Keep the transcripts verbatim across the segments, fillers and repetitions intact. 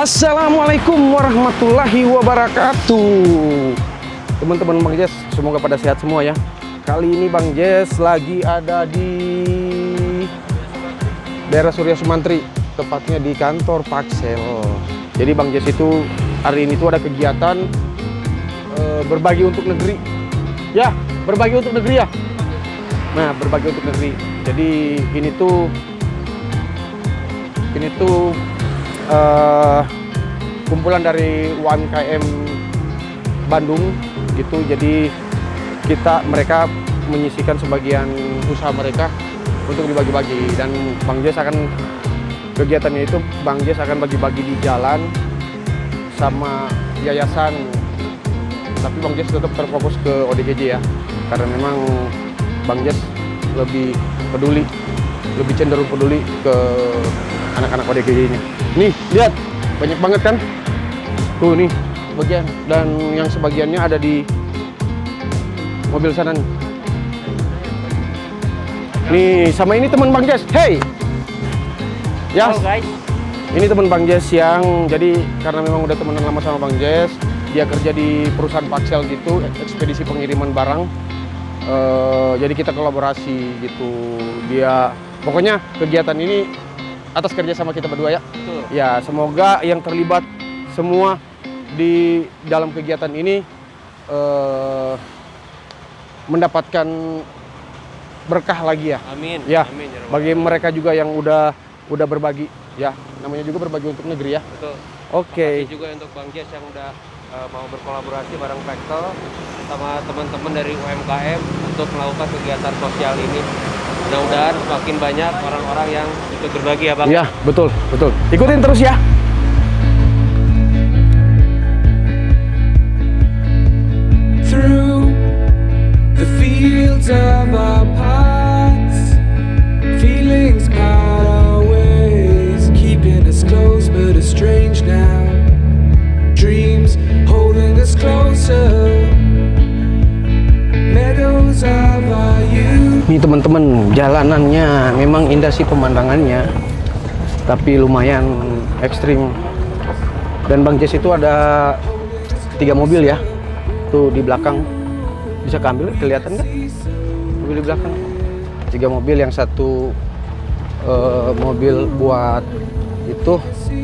Assalamualaikum warahmatullahi wabarakatuh. Teman-teman Bang Jess, semoga pada sehat semua ya. Kali ini Bang Jess lagi ada di daerah Surya Sumantri, tepatnya di kantor Paksel. Jadi Bang Jess itu hari ini tuh ada kegiatan e, berbagi untuk negeri. Ya, berbagi untuk negeri ya. Nah, berbagi untuk negeri. Jadi ini tuh ini tuh Uh, kumpulan dari U M K M Bandung gitu. Jadi kita mereka menyisikan sebagian usaha mereka untuk dibagi-bagi, dan Bang Jess akan kegiatannya itu Bang Jess akan bagi-bagi di jalan sama yayasan, tapi Bang Jess tetap terfokus ke O D G J ya, karena memang Bang Jess lebih peduli, lebih cenderung peduli ke anak-anak O D G J ini. Nih, lihat, banyak banget kan? Tuh nih, bagian. Dan yang sebagiannya ada di mobil sana nih. Nih, sama ini teman Bang Jess. Hey! Ya, yes. Guys. Ini teman Bang Jess yang, jadi karena memang udah temenan lama sama Bang Jess, dia kerja di perusahaan Paksel gitu, ekspedisi pengiriman barang. Uh, jadi kita kolaborasi gitu. Dia, pokoknya kegiatan ini atas kerja sama kita berdua ya. Betul. Ya, semoga yang terlibat semua di dalam kegiatan ini uh, mendapatkan berkah lagi ya. Amin. Ya. Amin. Bagi mereka juga yang udah udah berbagi ya. Namanya juga berbagi untuk negeri ya. Betul. Oke. Okay. Terima kasih juga untuk Bang Jess yang udah uh, mau berkolaborasi bareng Paksel sama teman-teman dari U M K M untuk melakukan kegiatan sosial ini. Mudah-mudahan semakin banyak orang-orang yang ikut berbagi ya Bang. Iya, betul, betul. Ikutin terus ya. Through the fields of our paths, feelings part our ways, keeping us close but estranged now. Dreams holding us closer. Meadows of our youth. Ini teman-teman, jalanannya memang indah sih pemandangannya, tapi lumayan ekstrim. Dan Bang Jess itu ada tiga mobil ya, tuh di belakang, bisa keambil, kelihatan nggak? Mobil di belakang, tiga mobil, yang satu uh, mobil buat itu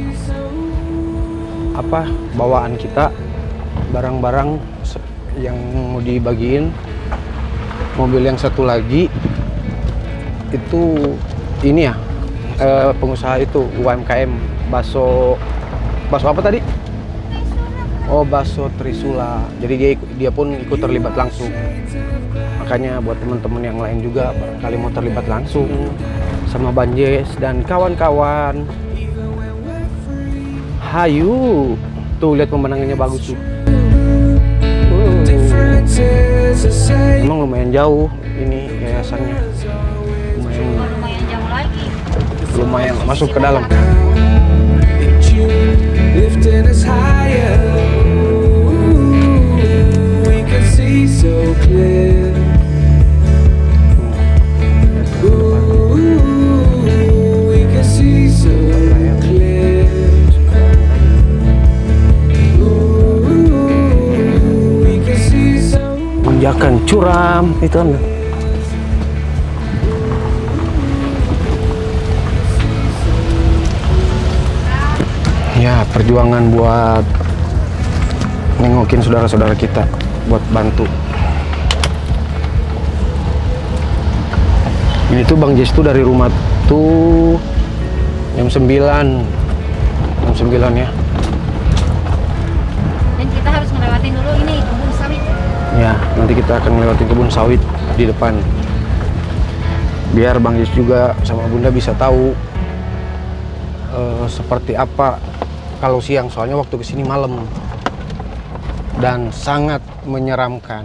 apa bawaan kita, barang-barang yang mau dibagiin. Mobil yang satu lagi itu ini ya, eh, pengusaha itu U M K M bakso, bakso apa tadi? Oh, bakso Trisula. Jadi dia dia pun ikut terlibat langsung. Makanya buat teman-teman yang lain juga barangkali mau terlibat langsung sama Bang Jess dan kawan-kawan, hayu. Tuh lihat pemandangannya bagus tuh. Emang lumayan jauh ini yayasannya, lumayan, lumayan jauh lagi, lumayan masuk ke dalam. Tanjakan curam itu Anda. Ya, perjuangan buat nengokin saudara-saudara kita, buat bantu. Ini tuh Bang Jess tuh dari rumah tuh jam sembilan, jam sembilan ya. Dan kita harus ngelewatin dulu ini kebun sawit. Ya, nanti kita akan melewati kebun sawit di depan. Biar Bang Jess juga sama Bunda bisa tahu uh, seperti apa kalau siang, soalnya waktu kesini malam dan sangat menyeramkan.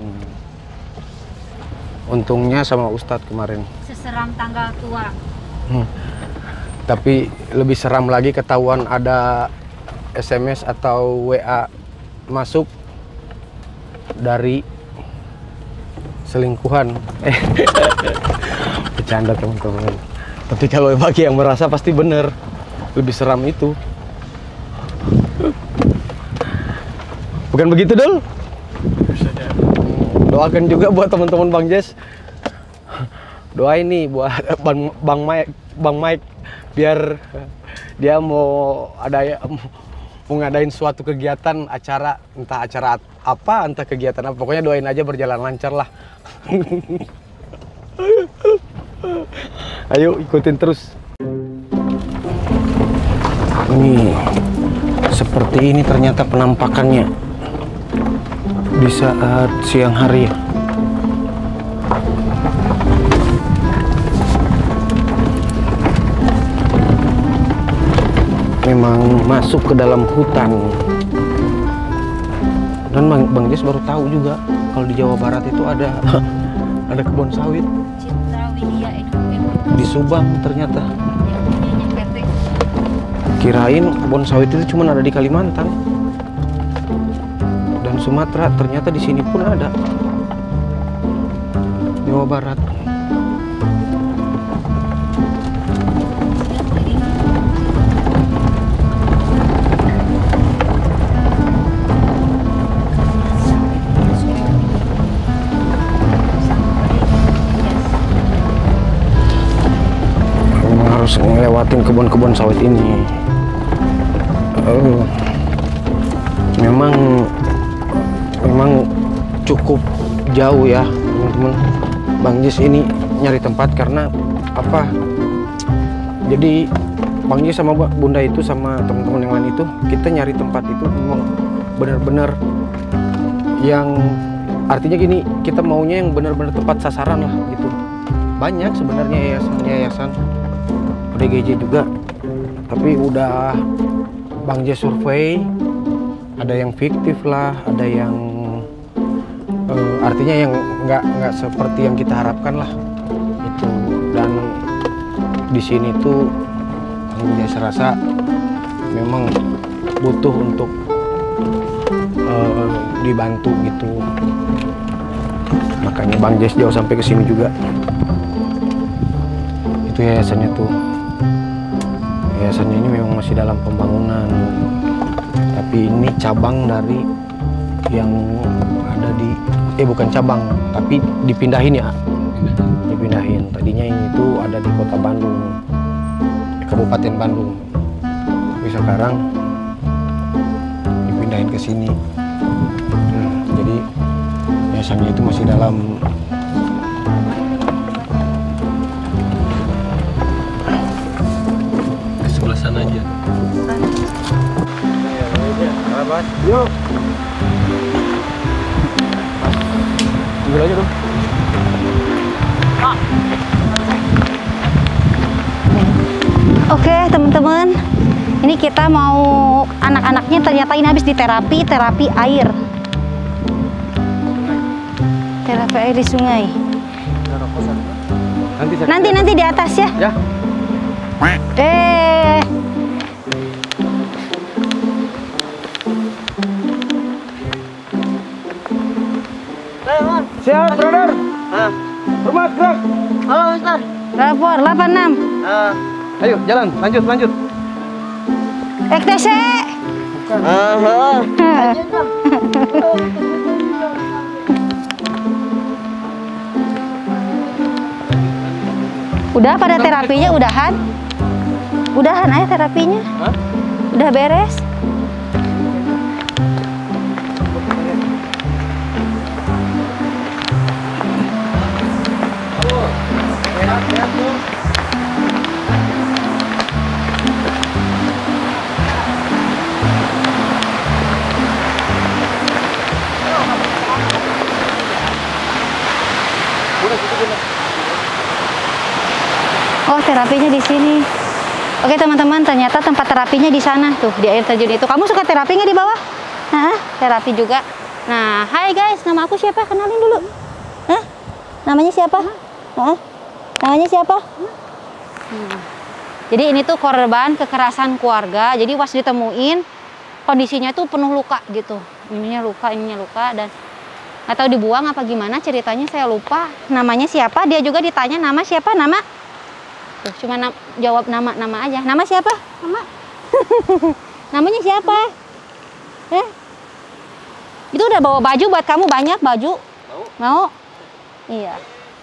Untungnya sama Ustadz kemarin. Seseram tanggal tua. Hmm. Tapi lebih seram lagi ketahuan ada S M S atau W A masuk dari selingkuhan. Eh, bercanda teman-teman. Tapi kalau bagi yang merasa pasti bener, lebih seram itu. Bukan begitu, Dul? Doakan juga buat teman-teman Bang Jess. Doain nih buat Bang, Bang Mike, Bang Mike biar dia mau ada mau ngadain suatu kegiatan acara, entah acara apa, entah kegiatan apa. Pokoknya doain aja berjalan lancar lah. Ayo ikutin terus. Nih, seperti ini ternyata penampakannya di saat siang hari. Memang masuk ke dalam hutan. Dan Bang, Bang Jess baru tahu juga kalau di Jawa Barat itu ada ada kebun sawit. Di Subang ternyata. Kirain kebun sawit itu cuma ada di Kalimantan dan Sumatera, ternyata di sini pun ada. Jawa Barat. Memang harus ngelewatin kebun-kebun sawit ini. Uh, memang memang cukup jauh ya teman-teman. Bang Jess ini nyari tempat karena apa? Jadi Bang Jess sama Bunda itu sama teman-teman yang lain itu kita nyari tempat itu memang benar-benar yang artinya gini, kita maunya yang benar-benar tepat sasaran lah gitu. Banyak sebenarnya yayasan-yayasan O D G J juga, tapi udah Bang Jess survei, ada yang fiktif lah, ada yang uh, artinya yang nggak nggak seperti yang kita harapkan lah itu. Dan di sini tuh Bang Jess rasa memang butuh untuk uh, dibantu gitu. Makanya Bang Jess jauh sampai ke sini juga. Itu yayasannya tuh. Yayasannya ini memang masih dalam pembangunan, tapi ini cabang dari yang ada di eh bukan cabang, tapi dipindahin ya, dipindahin. Tadinya ini tuh ada di kota Bandung, Kabupaten Bandung, tapi sekarang dipindahin ke sini. Hmm, jadi yayasannya itu masih dalam sana aja. Yuk. Ambil aja dong. Oke teman-teman, ini kita mau anak-anaknya ternyata ini habis di terapi terapi air, terapi air di sungai. Nanti Nanti nanti di atas ya. Ya. Eh. Siap, brother. Ah. Hormat, gerak. Halo, Mister. Rapor delapan enam. Ah. Ayo, jalan, lanjut, lanjut. Ek T C. Ah. Udah pada terapinya, udahan? Udahan aja terapinya. Hah? Udah beres? Oh, terapinya di sini. Oke teman-teman, ternyata tempat terapinya di sana tuh, di air terjun itu. Kamu suka terapi nggak di bawah? Hah? Terapi juga. Nah, hai guys, nama aku siapa? Kenalin dulu. Hah? Namanya siapa? Hah? Namanya siapa? Hmm. Jadi ini tuh korban kekerasan keluarga. Jadi pas ditemuin kondisinya tuh penuh luka gitu. Ininya luka, ininya luka, dan nggak tahu dibuang apa gimana ceritanya, saya lupa. Namanya siapa? Dia juga ditanya nama siapa? Nama? Tuh, cuma na jawab nama-nama aja. Nama siapa? Nama? Namanya siapa? Eh? Itu udah bawa baju buat kamu banyak baju. Mau? Mau? Iya.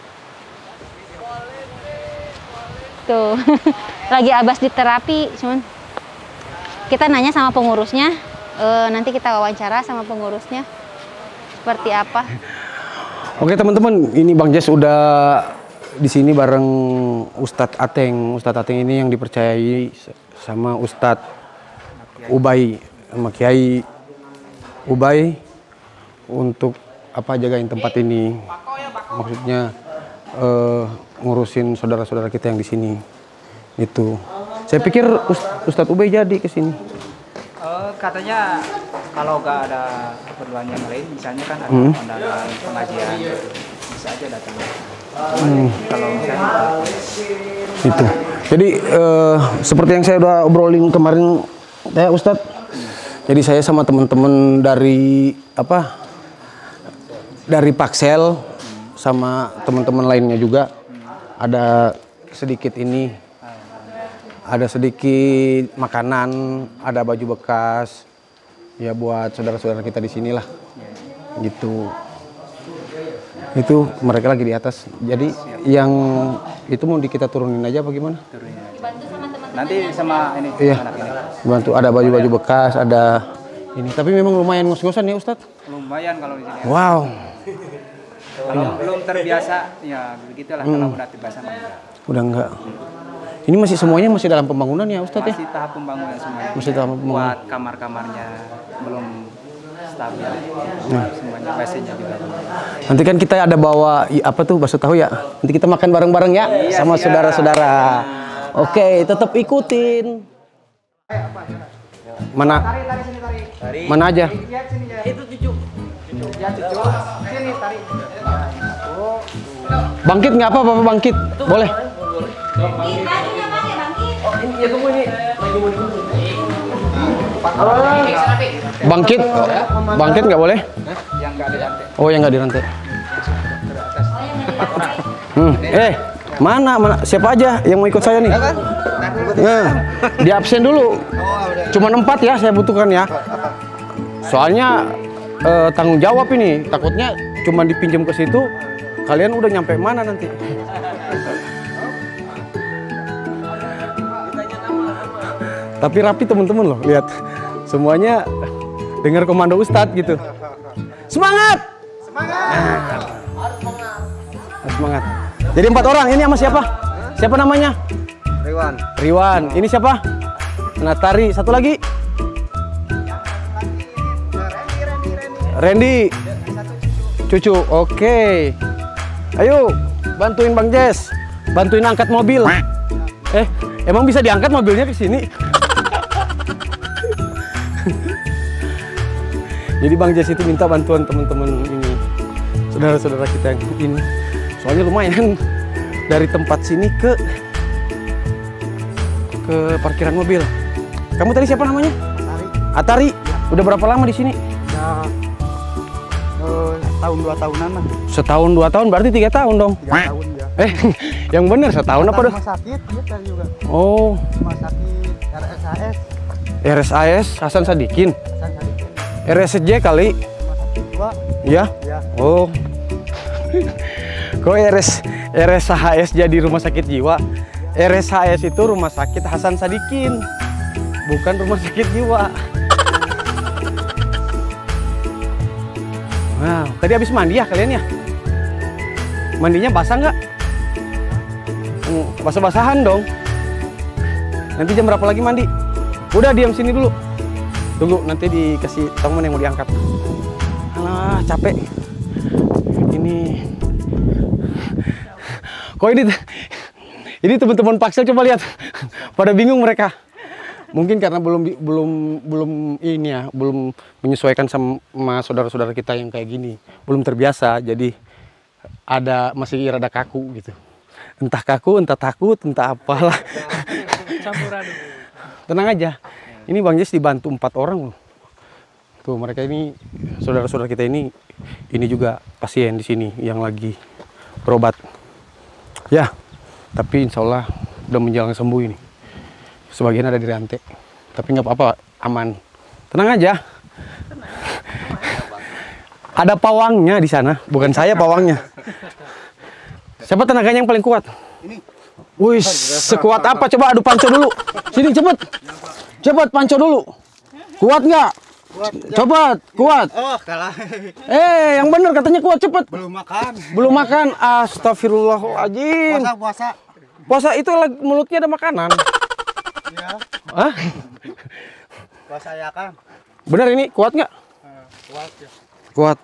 Tuh. Lagi Abas di terapi, cuman kita nanya sama pengurusnya. Uh, nanti kita wawancara sama pengurusnya. Seperti apa? Oke teman-teman, ini Bang Jess udah di sini bareng Ustadz Ateng. Ustadz Ateng ini yang dipercayai sama Ustadz Ubay, sama Kiai Ubay untuk apa jagain tempat ini. Maksudnya uh, ngurusin saudara-saudara kita yang di sini. Itu. Saya pikir Ustadz Ubay jadi ke sini. Uh, katanya kalau nggak ada keperluan yang lain, misalnya kan ada hmm. undangan pengajian, bisa aja datang. Hmm. Kalau misalnya itu. Jadi uh, seperti yang saya udah obrolin kemarin, ya Ustadz. Jadi saya sama teman-teman dari apa? Dari Paksel sama teman-teman lainnya juga ada sedikit ini, ada sedikit makanan, ada baju bekas. Ya buat saudara-saudara kita di sini lah, gitu. Itu mereka lagi di atas. Jadi yang itu mau di kita turunin aja apa gimana? Dibantu sama teman-teman. nanti sama ini. Iya. Anak ini. Bantu ada baju-baju bekas, ada ini. Tapi memang lumayan ngos-ngosan ya Ustadz. Lumayan kalau di sini. Wow. Kalau belum terbiasa, ya begitulah. Hmm. Kalau udah terbiasa mah enggak. Udah enggak. Ini masih semuanya masih dalam pembangunan ya Ustadz ya? Masih tahap pembangunan semuanya. Masih tahap pembangunan. Buat kamar-kamarnya belum stabil. Nah. Semuanya B C-nya juga. Nanti kan kita ada bawa i- apa tuh bakso tahu ya. Nanti kita makan bareng-bareng ya Iya, sama siap. saudara-saudara. Oke, tetap ikutin. Mana? Tarik, tarik sini, tarik. Tarik. Mana aja? Lihat sini ya. Itu cucu. Cucu. Ya, cucu. Sini tarik. Oh. Bangkit nggak apa-apa bangkit. Boleh. Bangkit, bangkit nggak boleh? Yang nggak ada rantai. Oh yang nggak dirantai. Hmm. Eh, mana mana siapa aja yang mau ikut saya nih? Nah, di absen dulu. Cuma empat ya saya butuhkan ya. Soalnya eh, tanggung jawab ini. Takutnya cuma dipinjam ke situ. Kalian udah nyampe mana nanti? Tapi rapi teman-teman loh, lihat. Semuanya dengar komando Ustadz gitu. Semangat! Semangat! Harus semangat. Jadi empat orang, ini sama siapa? Siapa namanya? Riwan. Riwan. Ini siapa? Natari. Satu lagi? Randy. Cucu. Oke. Ayo, bantuin Bang Jess. Bantuin angkat mobil. Eh, emang bisa diangkat mobilnya ke sini? Jadi Bang Jess itu minta bantuan teman-teman ini, saudara-saudara kita yang ini. Soalnya lumayan dari tempat sini ke ke parkiran mobil. Kamu tadi siapa namanya? Atari. Atari. Udah berapa lama di sini? Ya, uh, tahun dua tahunan lah. Setahun dua tahun berarti tiga tahun dong. Tiga tahun ya. Eh, yang bener setahun apa dong? Rumah sakit, dia tadi juga. Oh, Rumah sakit R S A S. R S A S Hasan Sadikin. Hasan Sadikin. R S J kali. Rumah sakit dua. Ya? Ya. Oh. Kok R S R S H S jadi rumah sakit jiwa? R S H S itu rumah sakit Hasan Sadikin. Bukan rumah sakit jiwa. Wow, tadi habis mandi ya kalian ya? Mandinya basah nggak? Hmm, basah-basahan dong. Nanti jam berapa lagi mandi? Udah diam sini dulu. Tunggu, nanti dikasih teman yang mau diangkat. Alah, capek. Ini. Kok ini? Ini teman-teman Paksel coba lihat. Pada bingung mereka. Mungkin karena belum belum belum ini ya, belum menyesuaikan sama saudara-saudara kita yang kayak gini. Belum terbiasa, jadi ada masih rada kaku gitu. Entah kaku, entah takut, entah apalah. Campuran. Tenang aja. Ini Bang Jess dibantu empat orang loh. Tuh mereka ini saudara-saudara kita ini ini juga pasien di sini yang lagi berobat. Ya, tapi insya Allah udah menjelang sembuh ini. Sebagian ada di rantai, tapi nggak apa-apa, aman. Tenang aja. Ada pawangnya di sana, bukan saya pawangnya. Siapa tenaganya yang paling kuat? Ini. Wih, sekuat apa? Coba adu panco dulu. Sini cepet. Cepet panco dulu. Kuat nggak? Kuat. Coba, kuat. Oh, kalah. Eh, yang bener katanya kuat, cepet. Belum makan. Belum makan. Astagfirullahaladzim. Puasa, puasa. Puasa itu lagi mulutnya ada makanan. Iya. Hah? Puasa ya, Kang. Bener ini kuat nggak? Uh, kuat ya. Kuat.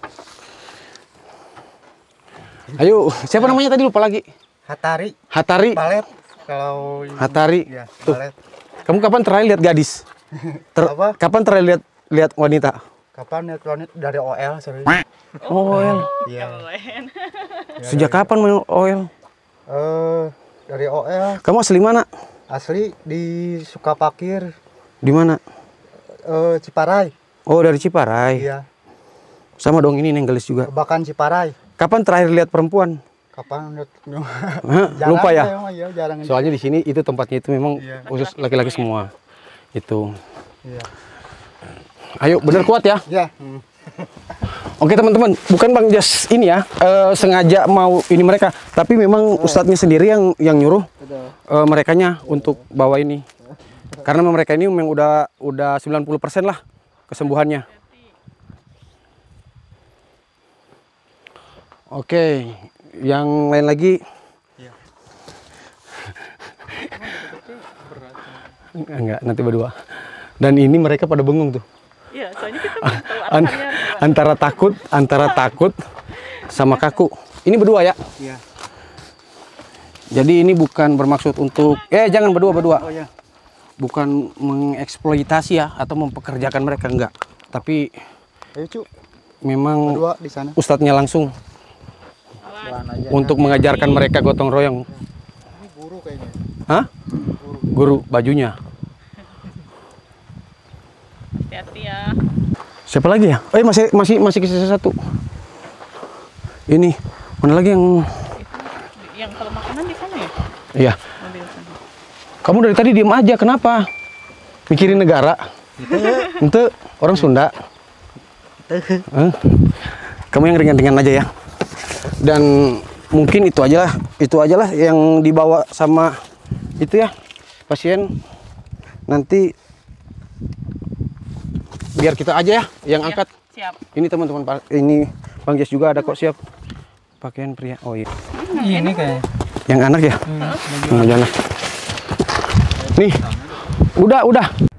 Ayo, siapa namanya tadi lupa lagi? Hatari. Hatari. Balet. Kalau Hatari. ya, Tuh. balet. Kamu kapan terakhir lihat gadis? Ter- Apa? Kapan terakhir lihat lihat wanita? Kapan ya wanita dari O L sering? Oil. Iya. Sejak kapan main oil? Eh, dari O L Kamu asli mana? asli di Sukapakir, Di mana? eh Ciparai. Oh, dari Ciparai. Iya. Sama dong ini Nenggelis juga. Bahkan Ciparai. Kapan terakhir lihat perempuan? Kapan lihat? Hah? Lupa ya? Saya mah, ya, jarang. Soalnya di sini itu tempatnya itu memang Iya. khusus laki-laki semua. Itu. Iya. Ayo, bener kuat ya? Ya. Hmm. Oke teman-teman, bukan Bang Jas ini ya eh, sengaja mau ini mereka, tapi memang ustadznya sendiri yang yang nyuruh eh, merekanya untuk bawa ini. Karena mereka ini memang udah udah sembilan puluh persen lah kesembuhannya. Oke, yang lain lagi. Enggak, nanti berdua. Dan ini mereka pada bengong tuh. Iya, soalnya kita belum tahu An arahannya. antara takut, antara takut sama kaku. Ini berdua ya? Iya. Jadi ini bukan bermaksud untuk, eh jangan berdua berdua. Oh ya. Bukan mengeksploitasi ya atau mempekerjakan mereka, enggak. Tapi Ayo, Cuk. memang Dua di sana. ustadznya langsung untuk mengajarkan mereka gotong royong. Ini guru kayaknya. Hah? Guru bajunya. Hati-hati ya. Siapa lagi ya? Eh masih masih masih sisa satu. Ini mana lagi yang? Yang kalau makanan di sana ya? Iya. Mobil sana. Kamu dari tadi diem aja, kenapa? Mikirin negara? Ente orang Sunda. Eh, Kamu yang ringan-ringan aja ya. Dan mungkin itu aja lah, itu aja lah yang dibawa sama itu ya pasien. Nanti biar kita aja ya yang Ya, angkat. siap. Ini teman-teman, ini Bang Jas juga ada kok siap. Pakaian pria. Oh iya. Ini kayak. Yang anak ya? Hmm, yang anak. Nih, udah, udah.